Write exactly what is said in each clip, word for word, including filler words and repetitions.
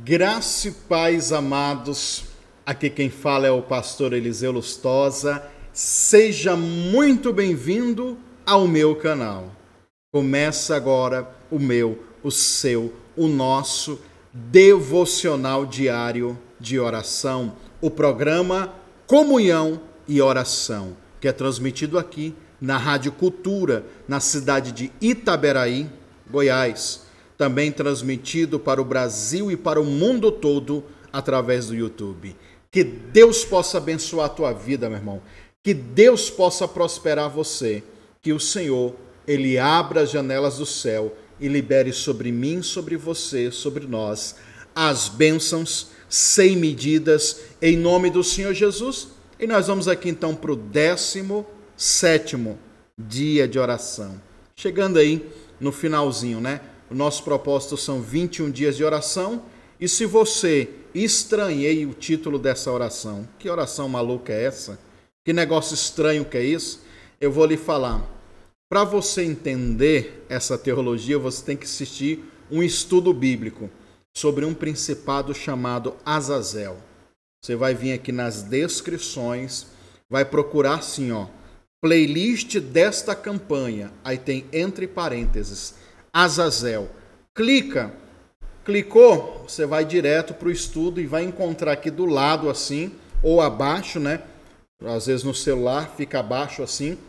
Graça e paz, amados. Aqui quem fala é o pastor Eliseu Lustosa. Seja muito bem-vindo ao meu canal. Começa agora o meu, o seu, o nosso devocional diário de oração, o programa Comunhão e Oração, que é transmitido aqui na Rádio Cultura, na cidade de Itaberaí, Goiás. Também transmitido para o Brasil e para o mundo todo através do YouTube. Que Deus possa abençoar a tua vida, meu irmão. Que Deus possa prosperar você. Que o Senhor, Ele abra as janelas do céu e libere sobre mim, sobre você, sobre nós, as bênçãos sem medidas, em nome do Senhor Jesus. E nós vamos aqui então para o décimo sétimo dia de oração. Chegando aí no finalzinho, né? O nosso propósito são vinte e um dias de oração. E se você estranhei o título dessa oração, que oração maluca é essa? Que negócio estranho que é isso? Eu vou lhe falar. Para você entender essa teologia, você tem que assistir um estudo bíblico sobre um principado chamado Azazel. Você vai vir aqui nas descrições, vai procurar assim, ó, playlist desta campanha. Aí tem entre parênteses Azazel. Clica, clicou, você vai direto para o estudo e vai encontrar aqui do lado assim, ou abaixo, né? Às vezes no celular fica abaixo assim.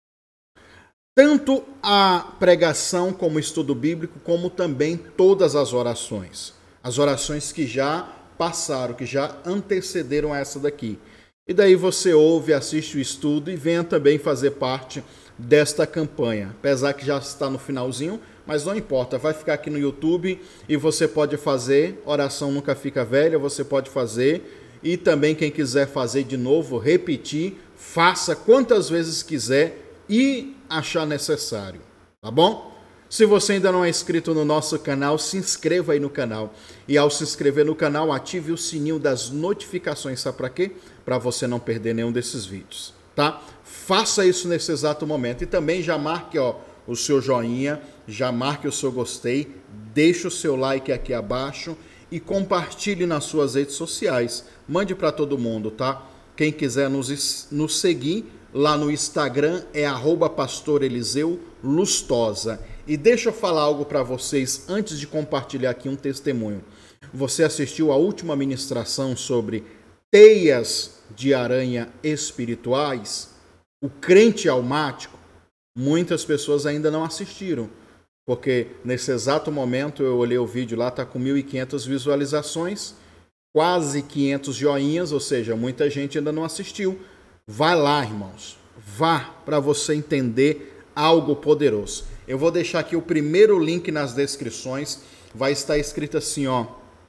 Tanto a pregação como o estudo bíblico, como também todas as orações. As orações que já passaram, que já antecederam essa daqui. E daí você ouve, assiste o estudo e venha também fazer parte desta campanha. Apesar que já está no finalzinho, mas não importa, vai ficar aqui no YouTube e você pode fazer, oração nunca fica velha, você pode fazer. E também quem quiser fazer de novo, repetir, faça quantas vezes quiser e achar necessário, tá bom? Se você ainda não é inscrito no nosso canal, se inscreva aí no canal. E ao se inscrever no canal, ative o sininho das notificações, sabe para quê? Para você não perder nenhum desses vídeos, tá? Faça isso nesse exato momento e também já marque, ó, o seu joinha, já marque o seu gostei, deixe o seu like aqui abaixo e compartilhe nas suas redes sociais. Mande para todo mundo, tá? Quem quiser nos, nos seguir lá no Instagram é arroba pastor Eliseu Lustosa. E deixa eu falar algo para vocês antes de compartilhar aqui um testemunho. Você assistiu a última ministração sobre teias de aranha espirituais? O crente almático? Muitas pessoas ainda não assistiram, porque nesse exato momento eu olhei o vídeo lá, está com mil e quinhentas visualizações, quase quinhentos joinhas, ou seja, muita gente ainda não assistiu. Vai lá, irmãos, vá para você entender algo poderoso. Eu vou deixar aqui o primeiro link nas descrições, vai estar escrito assim, ó,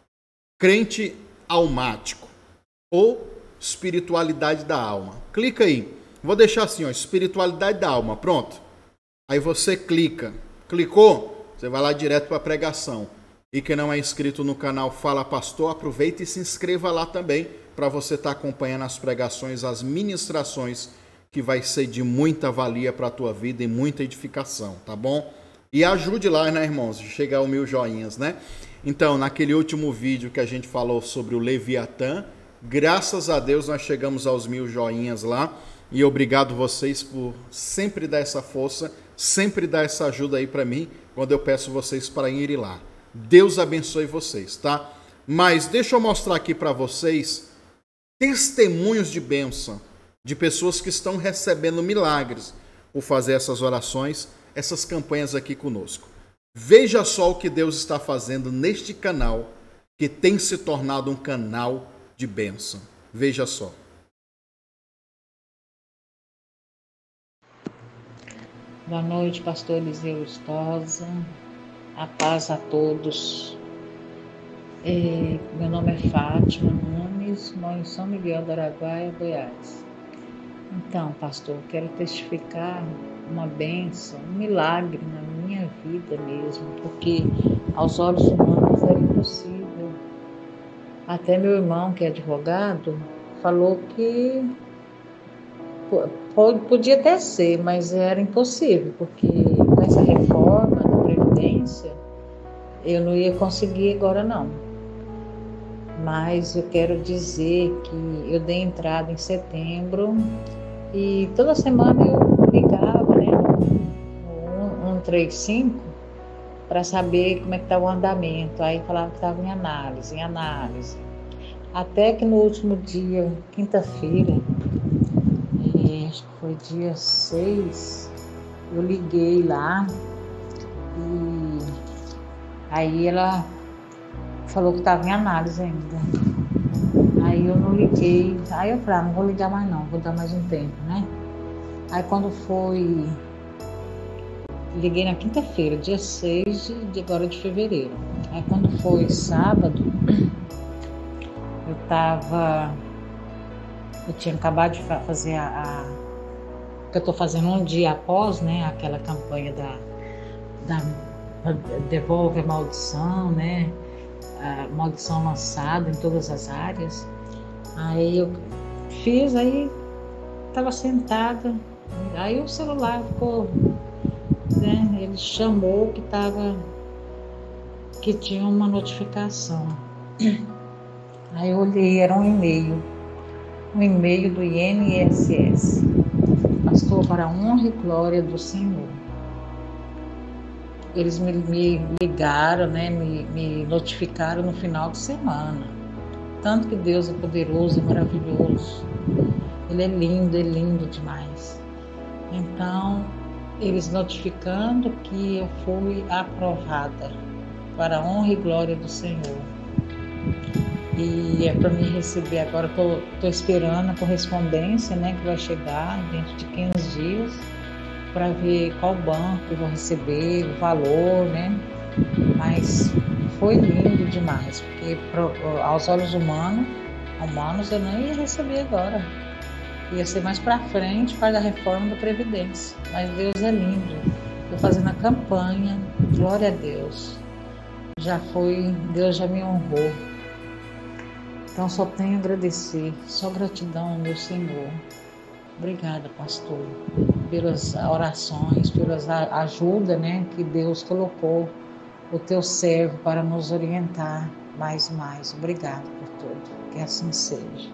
crente almático ou espiritualidade da alma. Clica aí. Vou deixar assim, ó, espiritualidade da alma, pronto. Aí você clica, clicou, você vai lá direto para a pregação. E quem não é inscrito no canal Fala Pastor, aproveita e se inscreva lá também, para você estar tá acompanhando as pregações, as ministrações, que vai ser de muita valia para a tua vida e muita edificação, tá bom? E ajude lá, né, irmãos, de chegar ao mil joinhas, né? Então, naquele último vídeo que a gente falou sobre o Leviatã, graças a Deus nós chegamos aos mil joinhas lá. E obrigado vocês por sempre dar essa força, sempre dar essa ajuda aí para mim, quando eu peço vocês para irem lá. Deus abençoe vocês, tá? Mas deixa eu mostrar aqui para vocês testemunhos de bênção, de pessoas que estão recebendo milagres por fazer essas orações, essas campanhas aqui conosco. Veja só o que Deus está fazendo neste canal, que tem se tornado um canal de bênção. Veja só. Boa noite, pastor Eliseu Lustosa. A paz a todos. É, meu nome é Fátima Nunes, moro em São Miguel do Araguaia, Goiás. Então, pastor, quero testificar uma bênção, um milagre na minha vida mesmo, porque aos olhos humanos era impossível. Até meu irmão, que é advogado, falou que podia até ser, mas era impossível, porque com essa reforma da Previdência, eu não ia conseguir agora não. mas eu quero dizer que eu dei entrada em setembro e toda semana eu ligava, né, no cento e trinta e cinco para saber como é que estava o andamento. Aí falava que estava em análise, em análise. Até que no último dia, quinta-feira, é, acho que foi dia seis, eu liguei lá e aí ela falou que estava em análise ainda. Aí eu não liguei, aí eu falei, ah, não vou ligar mais não, vou dar mais um tempo, né? Aí quando foi, liguei na quinta-feira, dia seis de agora de fevereiro. Aí quando foi sábado, eu tava, eu tinha acabado de fazer a, a que eu tô fazendo um dia após, né, aquela campanha da, da Devolve a Maldição, né, a maldição lançada em todas as áreas. Aí eu fiz, aí tava sentada, aí o celular ficou, né, ele chamou que tava, que tinha uma notificação. Aí eu olhei, era um e-mail, um e-mail do I N S S, Pastor, para a honra e glória do Senhor. Eles me, me ligaram, né, me, me notificaram no final de semana. Tanto que Deus é poderoso, é maravilhoso. Ele é lindo, é lindo demais. Então, eles notificando que eu fui aprovada para a honra e glória do Senhor. E é para me receber agora, estou esperando a correspondência, né, que vai chegar dentro de quinze dias, para ver qual banco eu vou receber, o valor, né? Mas foi lindo demais, porque pro, aos olhos humanos, humanos eu não ia receber agora. Ia ser mais para frente, para a reforma da Previdência. Mas Deus é lindo. Estou fazendo a campanha, glória a Deus. Já foi, Deus já me honrou. Então só tenho a agradecer, só gratidão ao meu Senhor. Obrigada, pastor, pelas orações, pelas ajuda, né, que Deus colocou o teu servo para nos orientar mais e mais. Obrigada por tudo, que assim seja.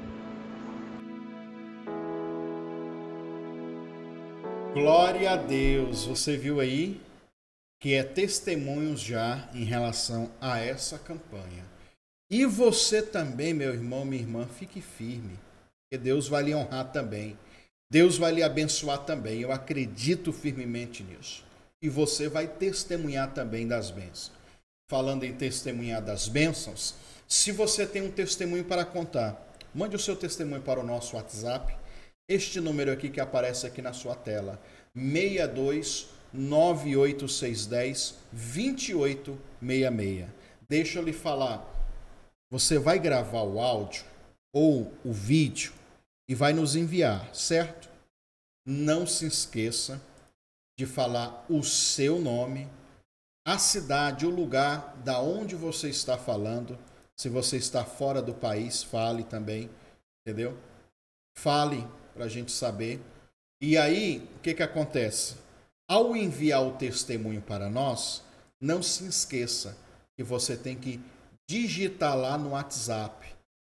Glória a Deus. Você viu aí que é testemunhos já em relação a essa campanha. E você também, meu irmão, minha irmã, fique firme, porque Deus vai lhe honrar também. Deus vai lhe abençoar também. Eu acredito firmemente nisso. E você vai testemunhar também das bênçãos. Falando em testemunhar das bênçãos, se você tem um testemunho para contar, mande o seu testemunho para o nosso WhatsApp. Este número aqui que aparece aqui na sua tela, seis dois nove oito seis um zero dois oito seis seis. Deixa eu lhe falar. Você vai gravar o áudio ou o vídeo e vai nos enviar, certo? Não se esqueça de falar o seu nome, a cidade, o lugar da onde você está falando. Se você está fora do país, fale também, entendeu? Fale para a gente saber. E aí, o que que acontece? Ao enviar o testemunho para nós, não se esqueça que você tem que digitar lá no WhatsApp,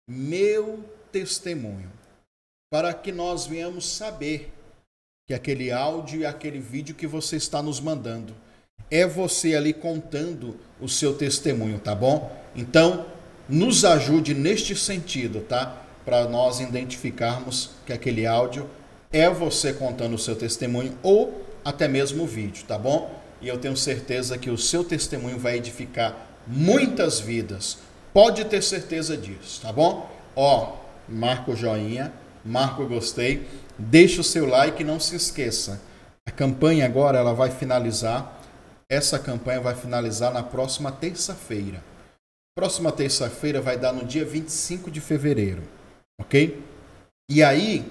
meu testemunho, para que nós venhamos saber que aquele áudio e aquele vídeo que você está nos mandando é você ali contando o seu testemunho, tá bom? Então, nos ajude neste sentido, tá? Para nós identificarmos que aquele áudio é você contando o seu testemunho ou até mesmo o vídeo, tá bom? E eu tenho certeza que o seu testemunho vai edificar muitas vidas. Pode ter certeza disso, tá bom? Ó, marca o joinha, marca o gostei, deixa o seu like e não se esqueça. A campanha agora ela vai finalizar. Essa campanha vai finalizar na próxima terça-feira. Próxima terça-feira vai dar no dia vinte e cinco de fevereiro, ok? E aí,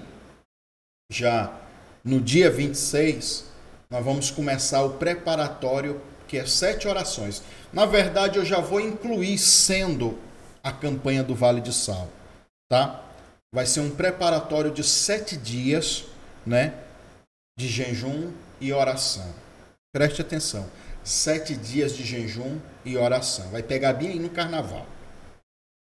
já no dia vinte e seis, nós vamos começar o preparatório, que é sete orações. Na verdade, eu já vou incluir sendo a campanha do Vale de Sal, tá? Vai ser um preparatório de sete dias, né? De jejum e oração. Preste atenção. Sete dias de jejum e oração. Vai pegar bem aí no carnaval.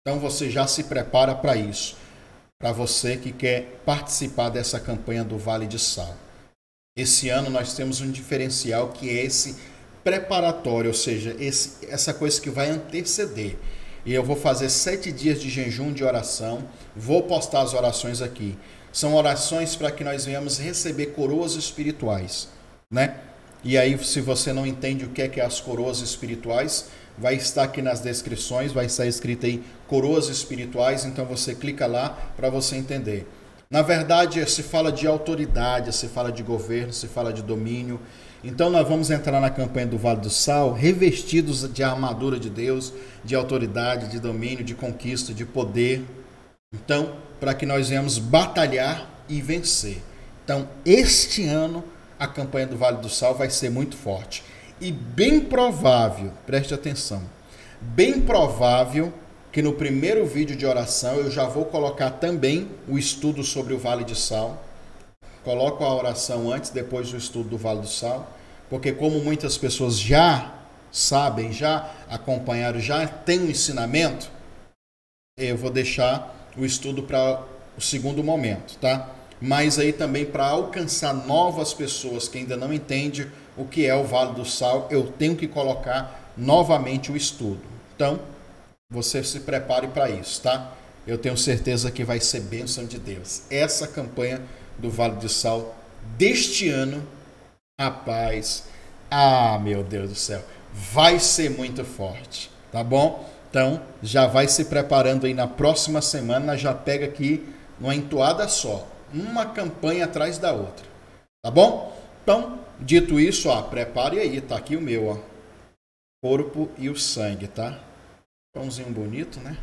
Então você já se prepara para isso, para você que quer participar dessa campanha do Vale de Sal. Esse ano nós temos um diferencial que é esse preparatório, ou seja, esse, essa coisa que vai anteceder. E eu vou fazer sete dias de jejum de oração, vou postar as orações aqui. São orações para que nós venhamos receber coroas espirituais, né? E aí, se você não entende o que é que é as coroas espirituais, vai estar aqui nas descrições, vai estar escrito aí coroas espirituais, então você clica lá para você entender. Na verdade, se fala de autoridade, se fala de governo, se fala de domínio. Então nós vamos entrar na campanha do Vale do Sal, revestidos de armadura de Deus, de autoridade, de domínio, de conquista, de poder. Então, para que nós venhamos batalhar e vencer. Então, este ano, a campanha do Vale do Sal vai ser muito forte. E bem provável, preste atenção, bem provável que no primeiro vídeo de oração eu já vou colocar também o estudo sobre o Vale de Sal. Coloco a oração antes, depois do estudo do Vale do Sal, porque como muitas pessoas já sabem, já acompanharam, já têm um ensinamento, eu vou deixar o estudo para o segundo momento, tá? Mas aí também para alcançar novas pessoas que ainda não entendem o que é o Vale do Sal, eu tenho que colocar novamente o estudo. Então, você se prepare para isso, tá? Eu tenho certeza que vai ser bênção de Deus. Essa campanha do Vale do Sal deste ano, rapaz, ah, meu Deus do céu, vai ser muito forte, tá bom? Então, já vai se preparando aí na próxima semana, já pega aqui numa entoada só, uma campanha atrás da outra, tá bom? Então, dito isso, ó, prepare aí, tá aqui o meu, ó, corpo e o sangue, tá? Pãozinho bonito, né?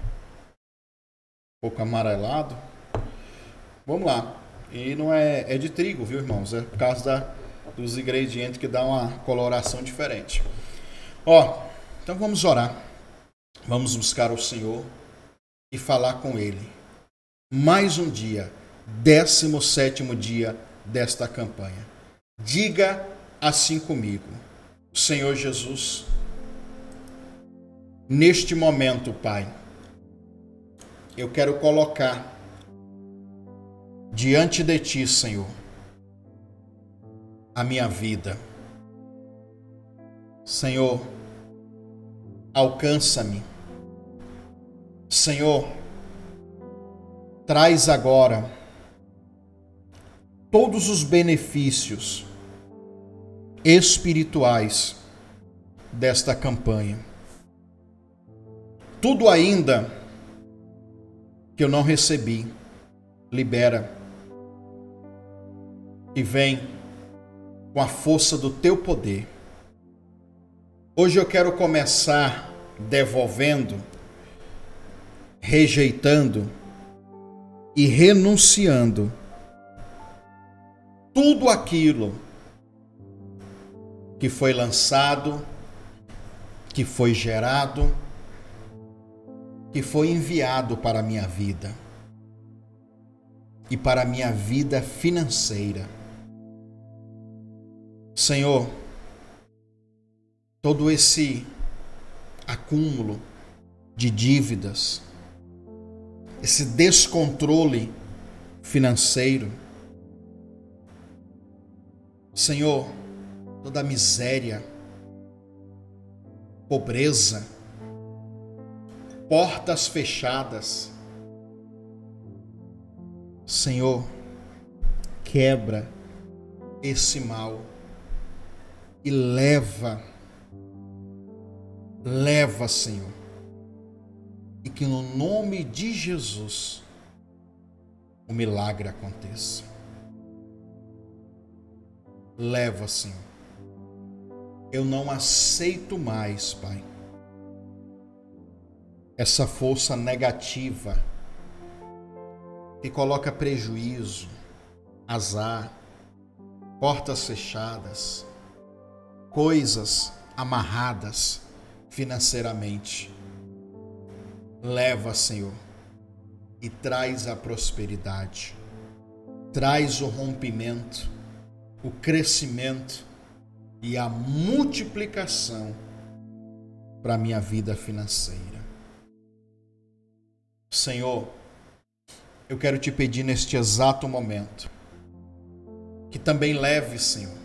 Um pouco amarelado. Vamos lá. E não é, é de trigo, viu, irmãos? É por causa da, dos ingredientes que dá uma coloração diferente. Ó, então vamos orar. Vamos buscar o Senhor e falar com Ele. Mais um dia, décimo sétimo dia desta campanha. Diga assim comigo: Senhor Jesus, neste momento, Pai, eu quero colocar diante de Ti, Senhor, a minha vida. Senhor, alcança-me. Senhor, traz agora todos os benefícios espirituais desta campanha. Tudo ainda que eu não recebi, libera e vem com a força do Teu poder. Hoje eu quero começar devolvendo, rejeitando e renunciando tudo aquilo que foi lançado, que foi gerado, que foi enviado para a minha vida e para a minha vida financeira. Senhor, todo esse acúmulo de dívidas, esse descontrole financeiro, Senhor, toda a miséria, pobreza, portas fechadas, Senhor, quebra esse mal e leva, leva, Senhor, e que no nome de Jesus o milagre aconteça. Leva, Senhor. Eu não aceito mais, Pai, essa força negativa que coloca prejuízo, azar, portas fechadas, coisas amarradas financeiramente. Leva, Senhor, e traz a prosperidade, traz o rompimento, o crescimento e a multiplicação para a minha vida financeira. Senhor, eu quero te pedir neste exato momento que também leve, Senhor,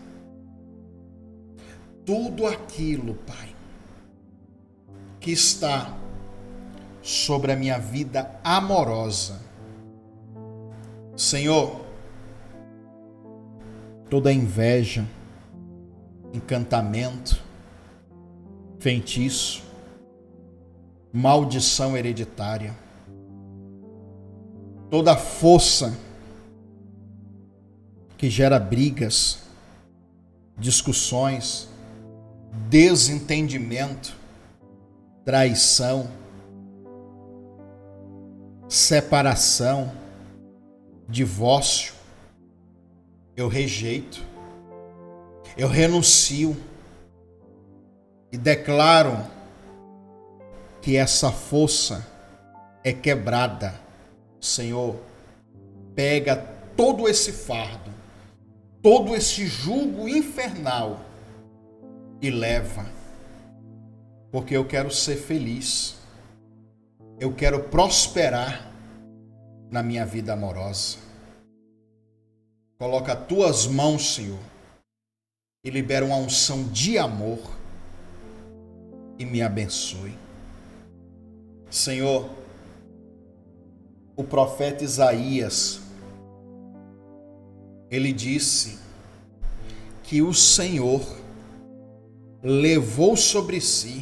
tudo aquilo, Pai, que está sobre a minha vida amorosa. Senhor, toda inveja, encantamento, feitiço, maldição hereditária, toda força que gera brigas, discussões, desentendimento, traição, separação, divórcio, eu rejeito, eu renuncio e declaro que essa força é quebrada. Senhor, pega todo esse fardo, todo esse jugo infernal e leva, porque eu quero ser feliz, eu quero prosperar na minha vida amorosa. Coloca as tuas mãos, Senhor, e libera uma unção de amor e me abençoe. Senhor, o profeta Isaías, ele disse que o Senhor levou sobre si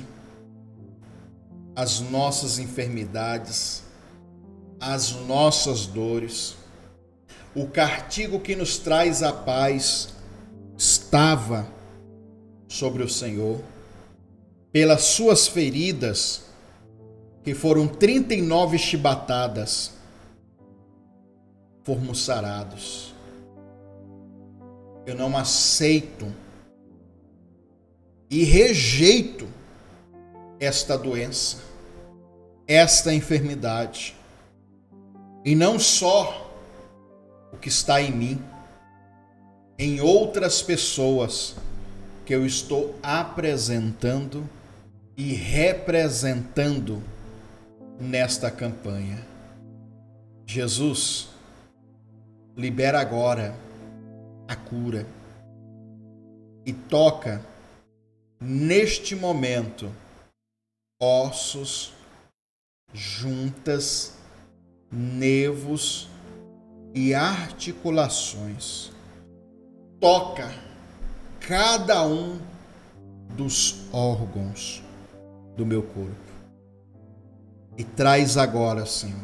as nossas enfermidades, as nossas dores. O castigo que nos traz a paz estava sobre o Senhor. Pelas suas feridas, que foram trinta e nove chibatadas, fomos sarados. Eu não aceito e rejeito esta doença, esta enfermidade. E não só o que está em mim, em outras pessoas que eu estou apresentando e representando nesta campanha. Jesus, libera agora a cura e toca neste momento ossos, juntas, nervos e articulações. Toca cada um dos órgãos do meu corpo e traz agora, Senhor,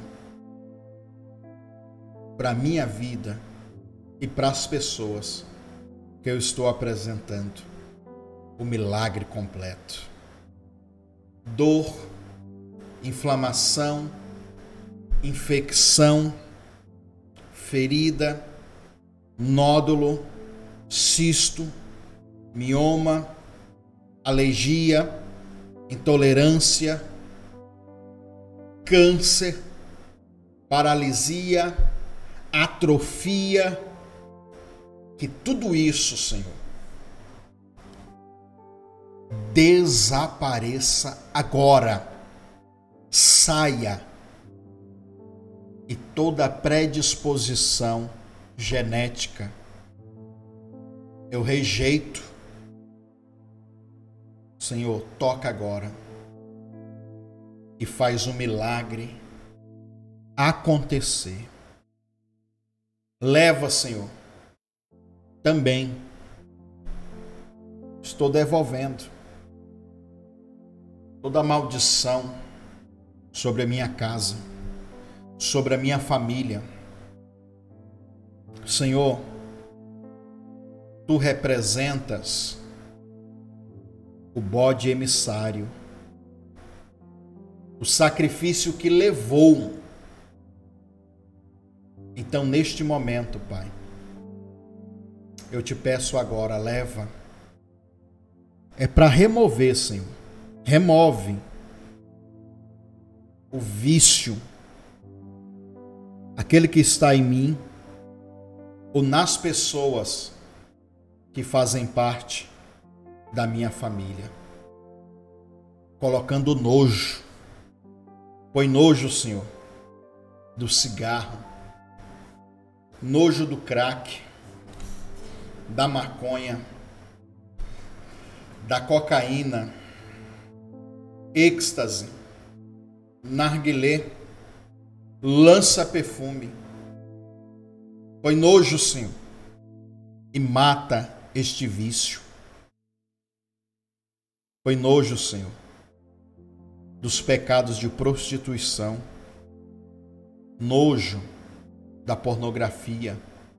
para a minha vida e para as pessoas que eu estou apresentando o milagre completo. Dor, inflamação, infecção, ferida, nódulo, cisto, mioma, alergia, intolerância, câncer, paralisia, atrofia, que tudo isso, Senhor, desapareça agora, saia, e toda predisposição genética eu rejeito. Senhor, toca agora e faz um milagre acontecer. Leva, Senhor, também estou devolvendo toda maldição sobre a minha casa, sobre a minha família. Senhor, tu representas o bode emissário, o sacrifício que levou. Então, neste momento, Pai, eu te peço agora, leva. É para remover, Senhor. Remove o vício, aquele que está em mim, ou nas pessoas que fazem parte da minha família. Colocando nojo. Põe nojo, Senhor, do cigarro, nojo do crack, da maconha, da cocaína, êxtase, narguilé, lança-perfume. Põe nojo, Senhor, e mata este vício. Põe nojo, Senhor, dos pecados de prostituição, nojo da pornografia,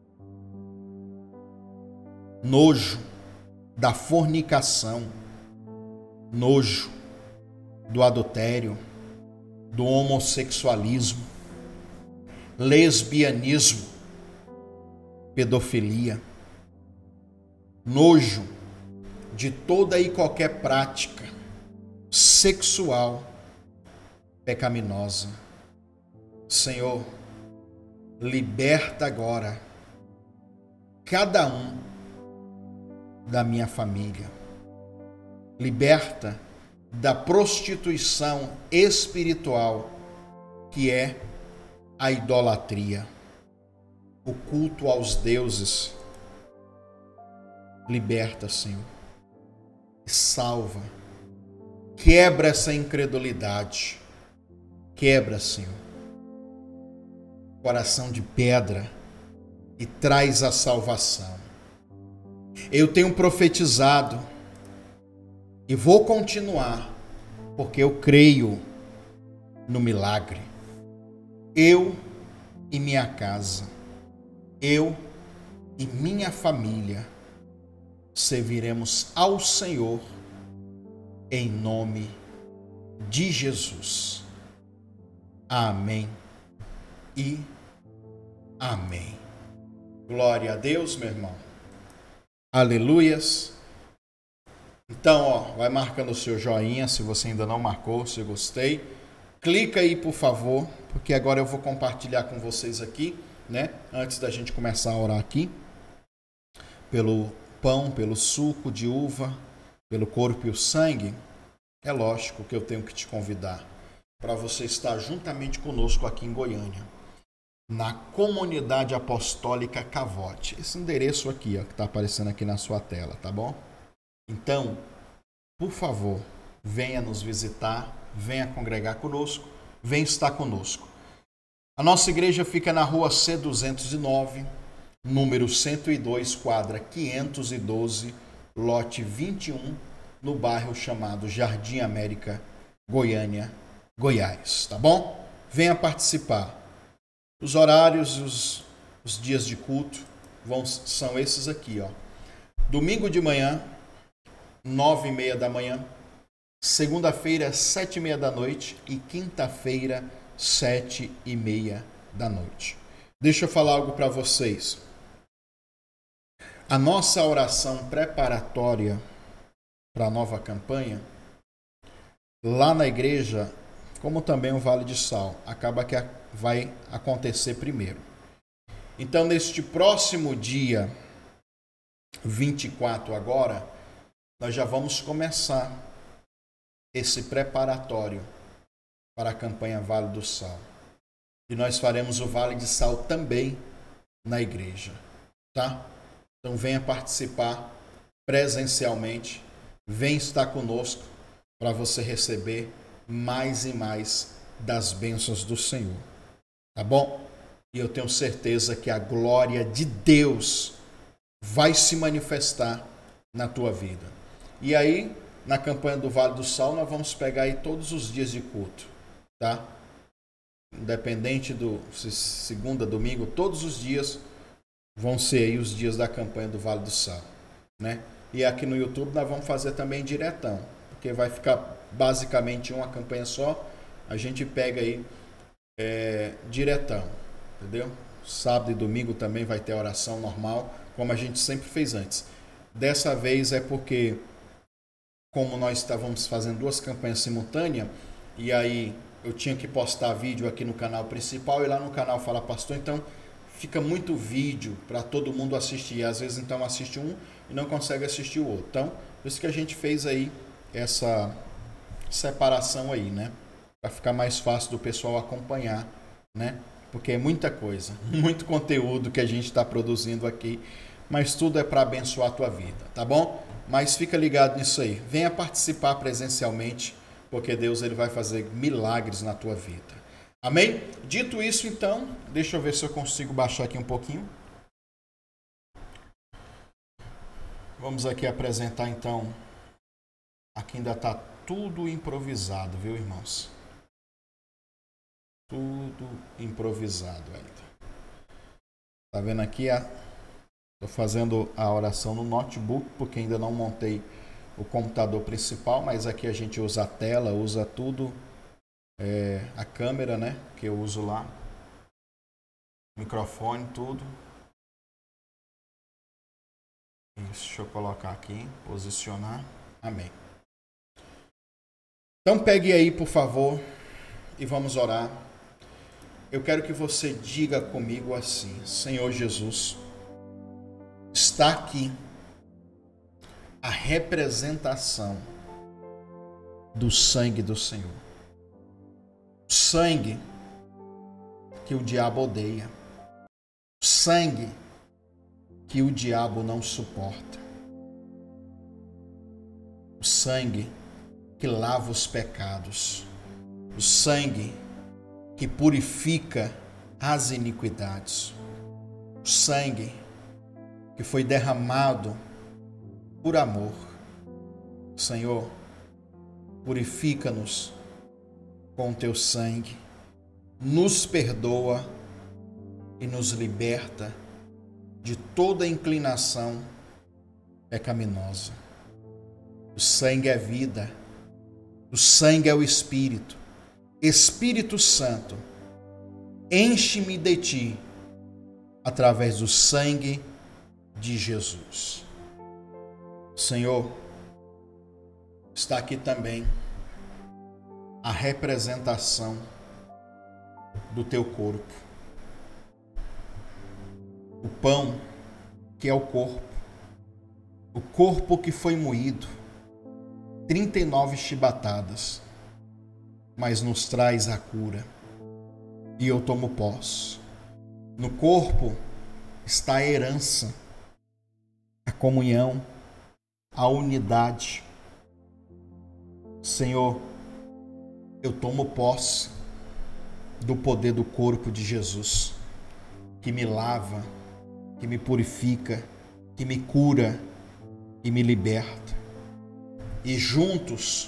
nojo da fornicação, nojo do adultério, do homossexualismo, lesbianismo, pedofilia, nojo de toda e qualquer prática sexual pecaminosa. Senhor, liberta agora cada um da minha família. Liberta da prostituição espiritual que é a idolatria, o culto aos deuses. Liberta, Senhor, e salva. Quebra essa incredulidade. Quebra, Senhor, coração de pedra e traz a salvação. Eu tenho profetizado e vou continuar, porque eu creio no milagre. Eu e minha casa, eu e minha família serviremos ao Senhor em nome de Jesus. Amém e amém. Glória a Deus, meu irmão. Aleluias. Então, ó, vai marcando o seu joinha se você ainda não marcou, se eu gostei. Clica aí, por favor, porque agora eu vou compartilhar com vocês aqui, né? Antes da gente começar a orar aqui, pelo pão, pelo suco de uva, pelo corpo e o sangue. É lógico que eu tenho que te convidar para você estar juntamente conosco aqui em Goiânia, na Comunidade Apostólica Cavote. Esse endereço aqui, ó, que está aparecendo aqui na sua tela, tá bom? Então, por favor, venha nos visitar, venha congregar conosco, venha estar conosco. A nossa igreja fica na rua C duzentos e nove, número cento e dois, quadra quinhentos e doze, lote vinte e um, no bairro chamado Jardim América, Goiânia, Goiás, tá bom? Venha participar. Os horários, os, os dias de culto vão, são esses aqui, ó. Domingo de manhã, nove e meia da manhã. Segunda-feira, sete e meia da noite. E quinta-feira, sete e meia da noite. Deixa eu falar algo para vocês. A nossa oração preparatória para a nova campanha, lá na igreja, como também o Vale de Sal, acaba que vai acontecer primeiro. Então, neste próximo dia vinte e quatro agora, nós já vamos começar esse preparatório para a campanha Vale do Sal. E nós faremos o Vale de Sal também na igreja, tá? Então venha participar presencialmente, venha estar conosco para você receber mais e mais das bênçãos do Senhor, tá bom? E eu tenho certeza que a glória de Deus vai se manifestar na tua vida. E aí, na campanha do Vale do Sal, nós vamos pegar aí todos os dias de culto, tá? Independente do se segunda, domingo, todos os dias vão ser aí os dias da campanha do Vale do Sal, né? E aqui no YouTube nós vamos fazer também diretão, porque vai ficar basicamente uma campanha só. A gente pega aí é, diretão, entendeu? Sábado e domingo também vai ter oração normal, como a gente sempre fez antes. Dessa vez é porque, como nós estávamos fazendo duas campanhas simultâneas, e aí eu tinha que postar vídeo aqui no canal principal e lá no canal Fala Pastor, então fica muito vídeo para todo mundo assistir. Às vezes então assiste um e não consegue assistir o outro. Então, por isso que a gente fez aí essa separação aí, né? Para ficar mais fácil do pessoal acompanhar, né? porque é muita coisa, muito conteúdo que a gente está produzindo aqui, mas tudo é para abençoar a tua vida, tá bom? Mas fica ligado nisso aí. Venha participar presencialmente, porque Deus ele vai fazer milagres na tua vida. Amém? Dito isso, então, deixa eu ver se eu consigo baixar aqui um pouquinho. Vamos aqui apresentar, então. Aqui ainda está tudo improvisado, viu, irmãos? Tudo improvisado ainda. Tá vendo aqui? Estou fazendo a oração no notebook, porque ainda não montei o computador principal, mas aqui a gente usa a tela, usa tudo, é, a câmera, né, que eu uso lá, microfone, tudo. Isso, deixa eu colocar aqui, posicionar, amém. Então pegue aí, por favor, e vamos orar. Eu quero que você diga comigo assim: Senhor Jesus, está aqui a representação do sangue do Senhor. O sangue que o diabo odeia. O sangue que o diabo não suporta. O sangue que lava os pecados. O sangue que purifica as iniquidades. O sangue que foi derramado por amor. Senhor, purifica-nos com o teu sangue, nos perdoa e nos liberta de toda inclinação pecaminosa. O sangue é vida, o sangue é o Espírito. Espírito Santo, enche-me de ti através do sangue de Jesus. Senhor, está aqui também a representação do teu corpo. O pão que é o corpo. O corpo que foi moído. trinta e nove chibatadas. Mas nos traz a cura. E eu tomo posse. No corpo está a herança, a comunhão, a unidade. Senhor, eu tomo posse do poder do corpo de Jesus, que me lava, que me purifica, que me cura e me liberta. E juntos,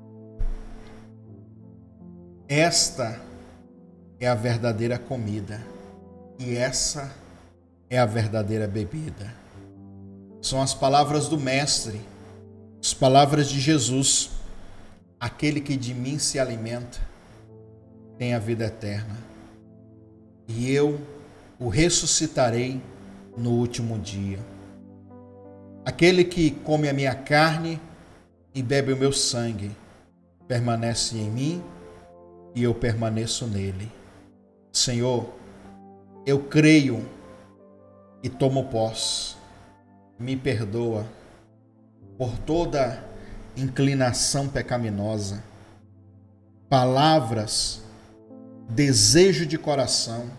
esta é a verdadeira comida e essa é a verdadeira bebida. São as palavras do Mestre, as palavras de Jesus. Aquele que de mim se alimenta tem a vida eterna, e eu o ressuscitarei no último dia. Aquele que come a minha carne e bebe o meu sangue permanece em mim e eu permaneço nele. Senhor, eu creio e tomo posse. Me perdoa por toda inclinação pecaminosa, palavras, desejo de coração.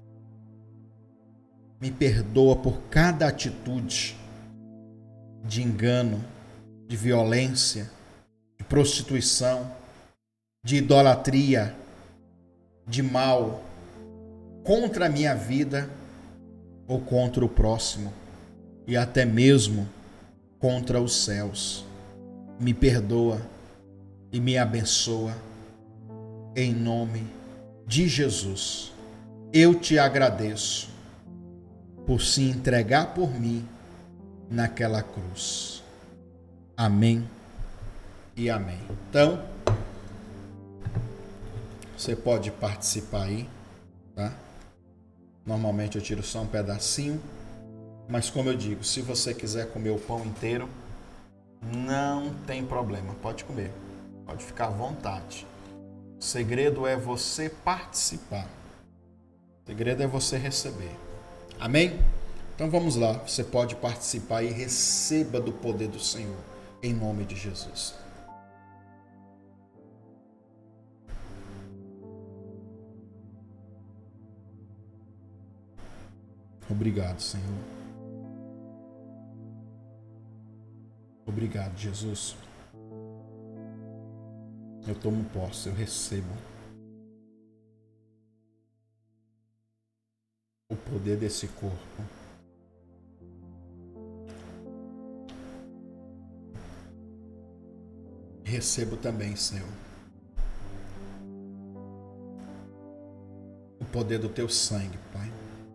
Me perdoa por cada atitude de engano, de violência, de prostituição, de idolatria, de mal contra a minha vida ou contra o próximo e até mesmo contra os céus. Me perdoa e me abençoa em nome de Jesus. Eu te agradeço por se entregar por mim naquela cruz. Amém e amém. Então, você pode participar aí, tá? Normalmente eu tiro só um pedacinho, mas como eu digo, se você quiser comer o pão inteiro, não tem problema, pode comer, pode ficar à vontade. O segredo é você participar, o segredo é você receber. Amém? Então vamos lá, você pode participar e receba do poder do Senhor, em nome de Jesus. Obrigado, Senhor. Obrigado, Jesus. Eu tomo posse, eu recebo o poder desse corpo. Recebo também, Senhor, o poder do teu sangue, Pai.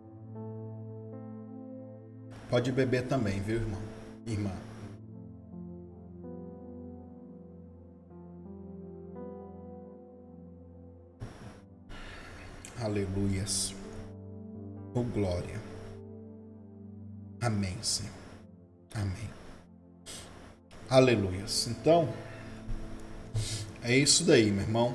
Pode beber também, viu, irmão? Irmã. Aleluias. Oh, glória. Amém, Senhor. Amém. Aleluias. Então, é isso daí, meu irmão.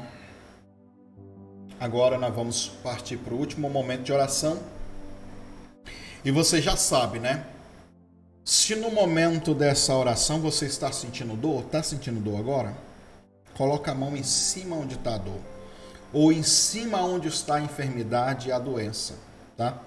Agora nós vamos partir para o último momento de oração. E você já sabe, né? Se no momento dessa oração você está sentindo dor, está sentindo dor agora? Coloca a mão em cima onde está a dor. Ou em cima onde está a enfermidade e a doença, tá?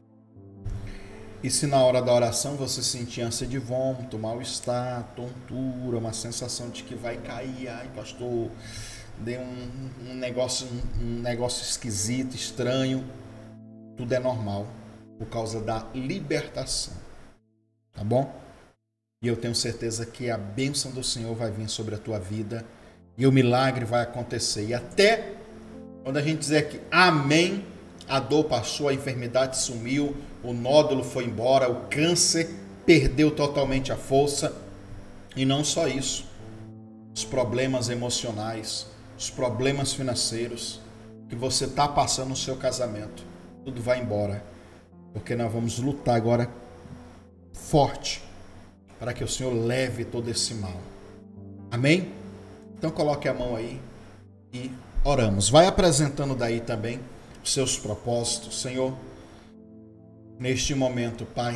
E se na hora da oração você sentir ânsia de vômito, mal-estar, tontura, uma sensação de que vai cair, ai pastor, deu um, um, negócio, um negócio esquisito, estranho, tudo é normal, por causa da libertação, tá bom? E eu tenho certeza que a bênção do Senhor vai vir sobre a tua vida e o milagre vai acontecer. E até quando a gente dizer que amém, a dor passou, a enfermidade sumiu, o nódulo foi embora, o câncer perdeu totalmente a força. E não só isso, os problemas emocionais, os problemas financeiros que você está passando no seu casamento, tudo vai embora. Porque nós vamos lutar agora forte para que o Senhor leve todo esse mal. Amém? Então coloque a mão aí e oramos. Vai apresentando daí também os seus propósitos, Senhor. Neste momento, Pai,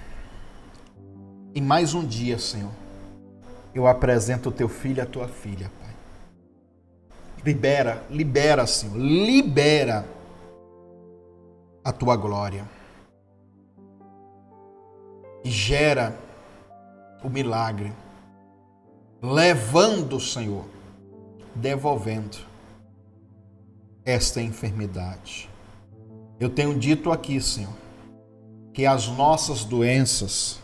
em mais um dia, Senhor, eu apresento o teu filho e a tua filha, Pai. Libera, libera, Senhor, libera a tua glória. E gera o milagre, levando, Senhor, devolvendo esta enfermidade. Eu tenho dito aqui, Senhor, que as nossas doenças,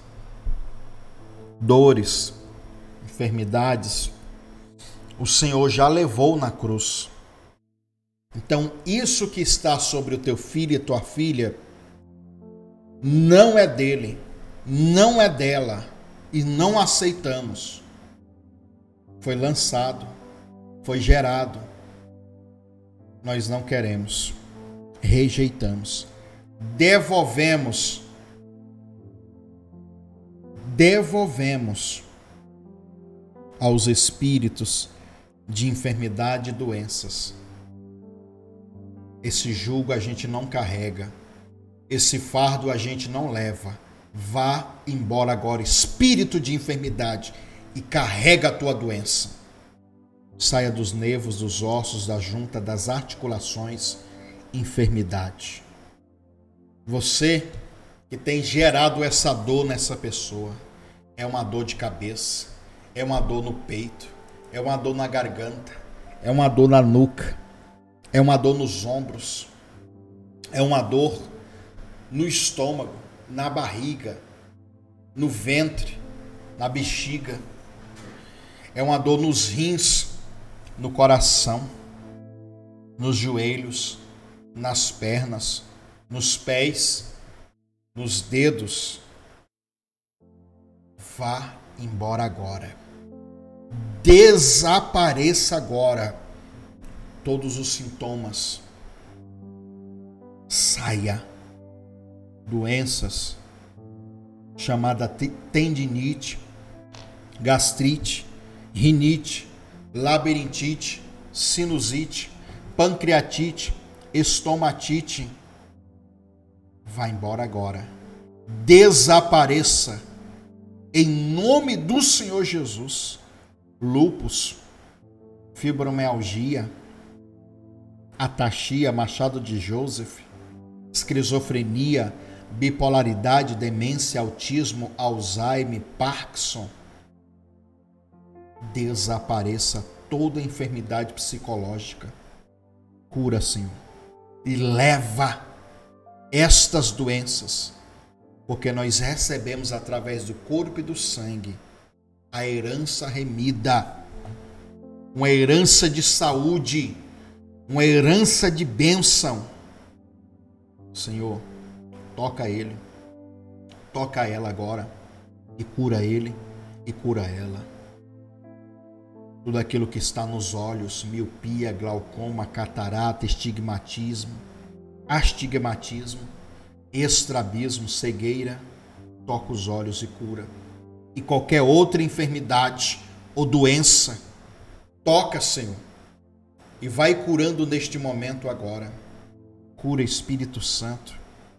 dores, enfermidades, o Senhor já levou na cruz. Então, isso que está sobre o teu filho e tua filha não é dele, não é dela, e não aceitamos. Foi lançado, foi gerado. Nós não queremos, rejeitamos, devolvemos, devolvemos aos espíritos de enfermidade e doenças. Esse jugo a gente não carrega, esse fardo a gente não leva. Vá embora agora, espírito de enfermidade, e carrega a tua doença. Saia dos nervos, dos ossos, da junta, das articulações, enfermidade. Você que tem gerado essa dor nessa pessoa, é uma dor de cabeça, é uma dor no peito, é uma dor na garganta, é uma dor na nuca, é uma dor nos ombros, é uma dor no estômago, na barriga, no ventre, na bexiga, é uma dor nos rins, no coração, nos joelhos, nas pernas, nos pés, nos dedos. Vá embora agora. Desapareça agora todos os sintomas. Saia. Doenças chamada tendinite, gastrite, rinite, labirintite, sinusite, pancreatite, estomatite. Vá embora agora. Desapareça em nome do Senhor Jesus. Lúpus, fibromialgia, ataxia, Machado de Joseph, esquizofrenia, bipolaridade, demência, autismo, Alzheimer, Parkinson. Desapareça toda enfermidade psicológica. Cura, Senhor. E leva estas doenças, porque nós recebemos através do corpo e do sangue a herança remida, uma herança de saúde, uma herança de bênção. Senhor, toca ele, toca ela agora e cura ele e cura ela. Tudo aquilo que está nos olhos, miopia, glaucoma, catarata, estigmatismo, astigmatismo, estrabismo, cegueira, toca os olhos e cura. E qualquer outra enfermidade ou doença, toca, Senhor, e vai curando neste momento agora. Cura, Espírito Santo,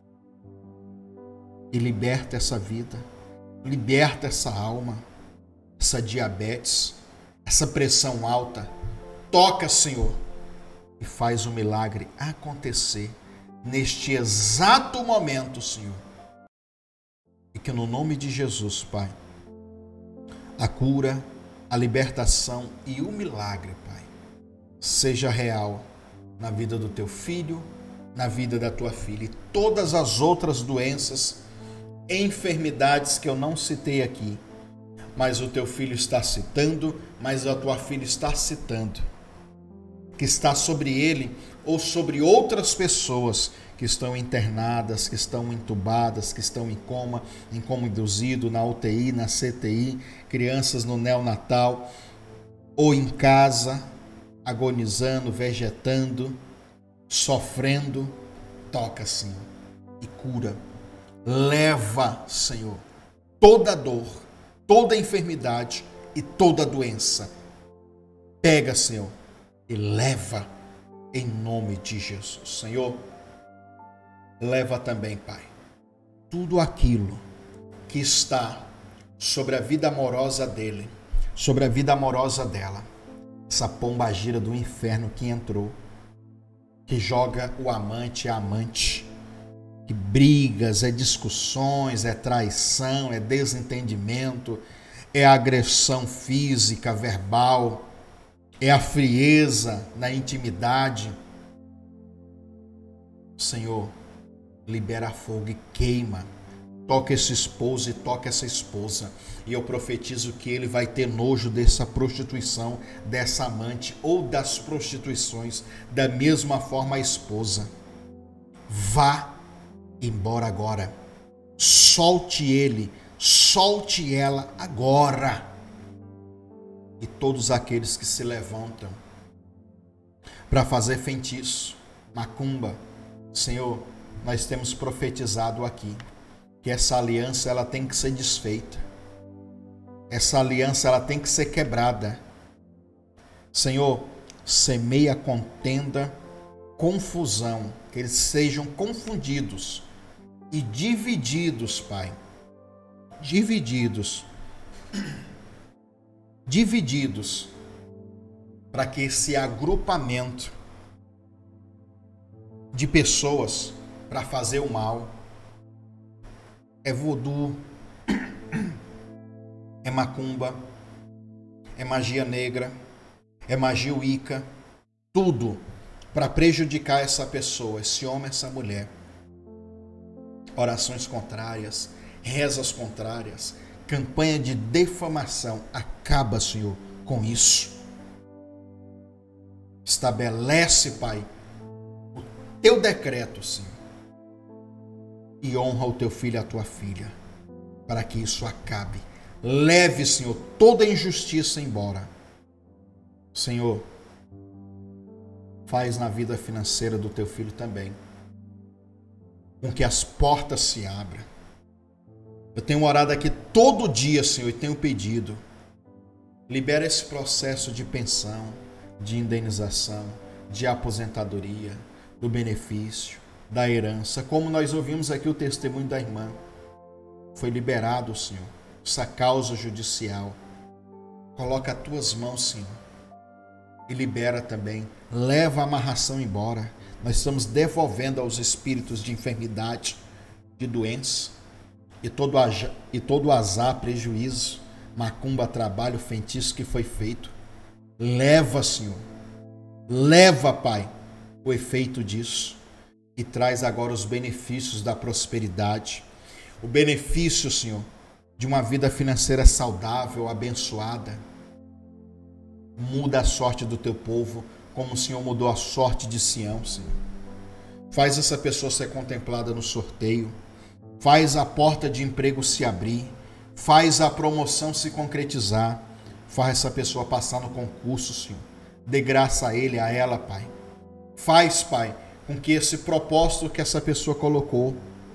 e liberta essa vida, liberta essa alma, essa diabetes, essa pressão alta. Toca, Senhor, e faz o milagre acontecer neste exato momento, Senhor. E que no nome de Jesus, Pai, a cura, a libertação e o milagre, Pai, seja real na vida do teu filho, na vida da tua filha, e todas as outras doenças, enfermidades que eu não citei aqui, mas o teu filho está citando, mas a tua filha está citando, que está sobre ele ou sobre outras pessoas que estão internadas, que estão entubadas, que estão em coma, em coma induzido, na U T I, na C T I, crianças no neonatal, ou em casa, agonizando, vegetando, sofrendo. Toca, Senhor, e cura. Leva, Senhor, toda dor, toda enfermidade e toda doença. Pega, Senhor, e leva em nome de Jesus. Senhor, leva também, Pai, tudo aquilo que está sobre a vida amorosa dele, sobre a vida amorosa dela, essa pombagira do inferno que entrou, que joga o amante a amante, que brigas, é discussões, é traição, é desentendimento, é agressão física, verbal, é a frieza na intimidade. Senhor, libera fogo e queima. Toca esse esposo e toca essa esposa. E eu profetizo que ele vai ter nojo dessa prostituição, dessa amante ou das prostituições. Da mesma forma a esposa. Vá embora agora. Solte ele, solte ela agora. E todos aqueles que se levantam para fazer feitiço, macumba, Senhor, nós temos profetizado aqui que essa aliança ela tem que ser desfeita. Essa aliança ela tem que ser quebrada. Senhor, semeia contenda, confusão, que eles sejam confundidos e divididos, Pai. Divididos. Divididos. Para que esse agrupamento de pessoas para fazer o mal, é voodoo, é macumba, é magia negra, é magia wicca, tudo para prejudicar essa pessoa, esse homem, essa mulher. Orações contrárias, rezas contrárias, campanha de defamação. Acaba, Senhor, com isso. Estabelece, Pai, o teu decreto, Senhor, e honra o teu filho e a tua filha, para que isso acabe. Leve, Senhor, toda injustiça embora. Senhor, faz na vida financeira do teu filho também, com que as portas se abram. Eu tenho orado aqui todo dia, Senhor, e tenho pedido. Libera esse processo de pensão, de indenização, de aposentadoria, do benefício, da herança. Como nós ouvimos aqui o testemunho da irmã. Foi liberado, Senhor, essa causa judicial. Coloca as tuas mãos, Senhor, e libera também. Leva a amarração embora. Nós estamos devolvendo aos espíritos de enfermidade, de doença, e todo, e todo azar, prejuízo, macumba, trabalho, feitiço que foi feito. Leva, Senhor, leva, Pai, o efeito disso e traz agora os benefícios da prosperidade, o benefício, Senhor, de uma vida financeira saudável, abençoada. Muda a sorte do teu povo, como o Senhor mudou a sorte de Sião, Senhor. Faz essa pessoa ser contemplada no sorteio, faz a porta de emprego se abrir, faz a promoção se concretizar, faz essa pessoa passar no concurso, Senhor. Dê graça a ele, a ela, Pai. Faz, Pai, com que esse propósito que essa pessoa colocou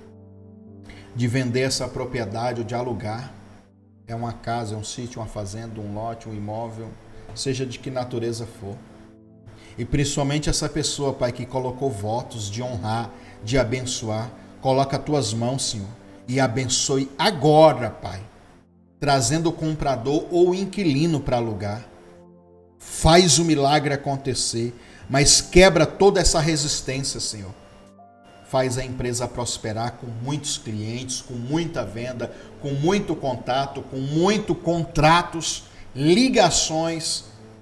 de vender essa propriedade ou de alugar, é uma casa, é um sítio, uma fazenda, um lote, um imóvel, seja de que natureza for. E principalmente essa pessoa, Pai, que colocou votos de honrar, de abençoar, coloca as tuas mãos, Senhor, e abençoe agora, Pai, trazendo o comprador ou o inquilino para alugar. Faz o milagre acontecer, mas quebra toda essa resistência, Senhor. Faz a empresa prosperar com muitos clientes, com muita venda, com muito contato, com muitos contratos, ligações.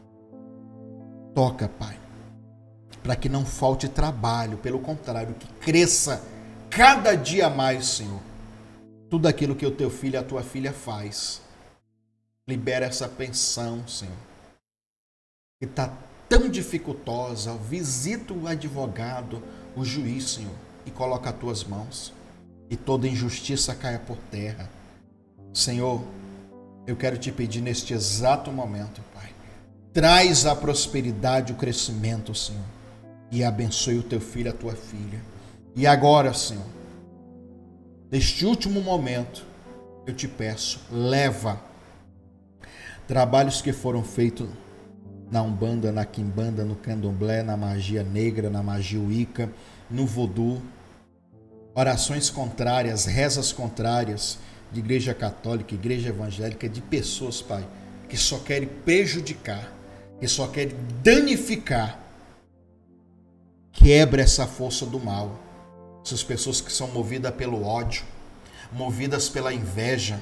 Toca, Pai, para que não falte trabalho, pelo contrário, que cresça cada dia mais, Senhor, tudo aquilo que o teu filho e a tua filha faz. Libera essa pensão, Senhor, que está tão dificultosa. Visita o advogado, o juiz, Senhor, e coloca as tuas mãos, e toda injustiça caia por terra. Senhor, eu quero te pedir neste exato momento, Pai, traz a prosperidade, o crescimento, Senhor, e abençoe o teu filho, a tua filha. E agora, Senhor, neste último momento, eu te peço, leva trabalhos que foram feitos na Umbanda, na Quimbanda, no Candomblé, na magia negra, na magia Wicca, no Vodú, orações contrárias, rezas contrárias de igreja católica, igreja evangélica, de pessoas, Pai, que só querem prejudicar, que só querem danificar. Quebra essa força do mal. Essas pessoas que são movidas pelo ódio, movidas pela inveja.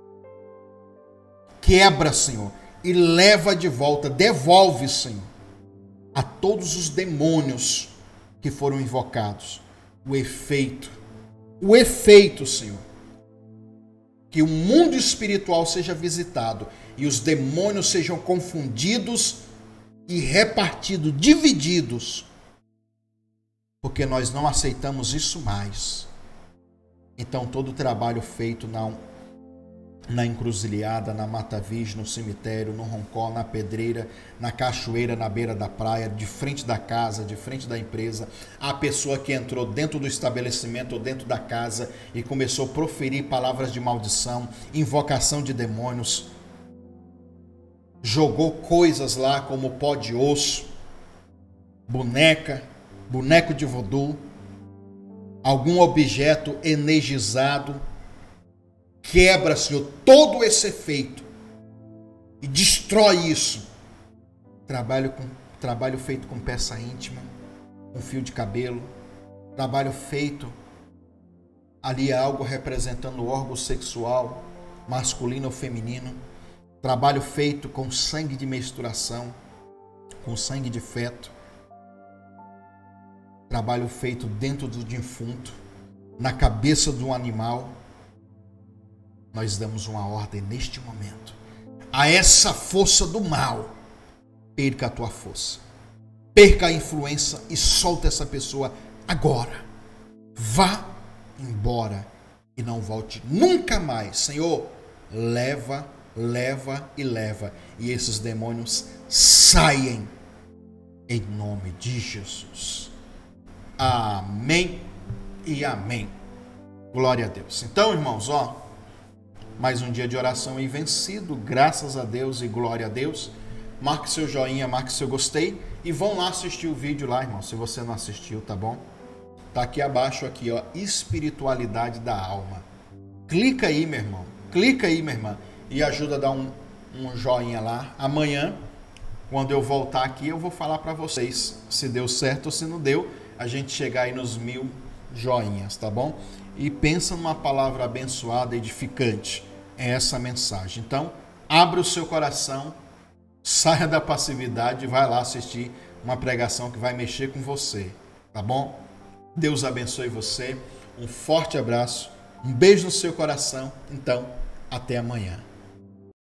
Quebra, Senhor, e leva de volta, devolve, Senhor, a todos os demônios que foram invocados, o efeito, o efeito, Senhor, que o mundo espiritual seja visitado e os demônios sejam confundidos e repartidos, divididos, porque nós não aceitamos isso mais. Então todo o trabalho feito na, na encruzilhada, na Mata Virgem, no cemitério, no roncó, na pedreira, na cachoeira, na beira da praia, de frente da casa, de frente da empresa, a pessoa que entrou dentro do estabelecimento ou dentro da casa e começou a proferir palavras de maldição, invocação de demônios, jogou coisas lá como pó de osso, boneca, boneco de vodú, algum objeto energizado, quebra, Senhor, todo esse efeito e destrói isso. Trabalho, com, trabalho feito com peça íntima, com fio de cabelo, trabalho feito ali algo representando o órgão sexual, masculino ou feminino, trabalho feito com sangue de menstruação, com sangue de feto, trabalho feito dentro do defunto, na cabeça do animal. Nós damos uma ordem neste momento a essa força do mal: perca a tua força, perca a influência e solta essa pessoa agora. Vá embora e não volte nunca mais. Senhor, leva, leva e leva, e esses demônios saem em nome de Jesus. Amém e amém. Glória a Deus. Então, irmãos, ó, mais um dia de oração e vencido, graças a Deus e glória a Deus. Marque seu joinha, marque seu gostei e vão lá assistir o vídeo lá, irmão, se você não assistiu, tá bom? Tá aqui abaixo, aqui, ó, espiritualidade da alma. Clica aí, meu irmão, clica aí, minha irmã, e ajuda a dar um, um joinha lá. Amanhã, quando eu voltar aqui, eu vou falar para vocês se deu certo ou se não deu. A gente chegar aí nos mil joinhas, tá bom? E pensa numa palavra abençoada, edificante. É essa a mensagem. Então, abre o seu coração, saia da passividade e vai lá assistir uma pregação que vai mexer com você, tá bom? Deus abençoe você. Um forte abraço, um beijo no seu coração. Então, até amanhã.